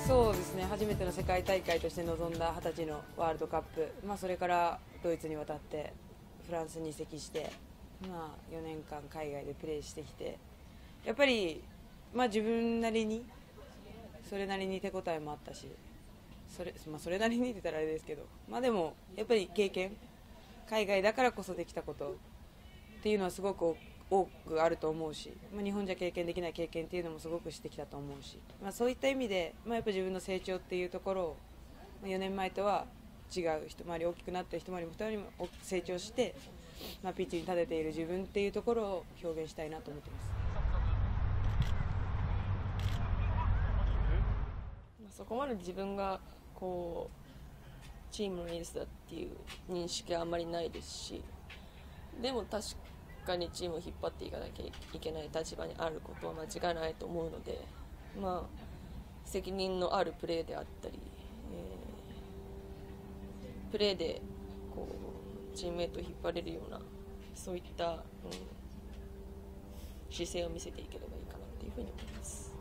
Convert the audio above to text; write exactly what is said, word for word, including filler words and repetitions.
そうですね、初めての世界大会として臨んだはたちのワールドカップ、まあ、それからドイツに渡ってフランスに移籍して、まあ、よねんかん海外でプレーしてきて、やっぱり、まあ、自分なりにそれなりに手応えもあったし、それ、まあ、それなりにって言ったらあれですけど、まあ、でもやっぱり経験、海外だからこそできたことっていうのはすごく多くあると思うし、まあ、日本じゃ経験できない経験っていうのもすごくしてきたと思うし、まあ、そういった意味で、まあ、やっぱ自分の成長っていうところを、まあ、よねんまえとは違う、一回り大きくなって一回りも二回りも成長して、まあ、ピッチに立てている自分っていうところを表現したいなと思ってます。 そこまで自分がこうチームのエースだっていう認識はあんまりないですし、でも確かにチームを引っ張っていかなきゃいけない立場にあることは間違いないと思うので、まあ、責任のあるプレーであったり、えー、プレーでこうチームメートを引っ張れるようなそういった、うん、姿勢を見せていければいいかなというふうに思います。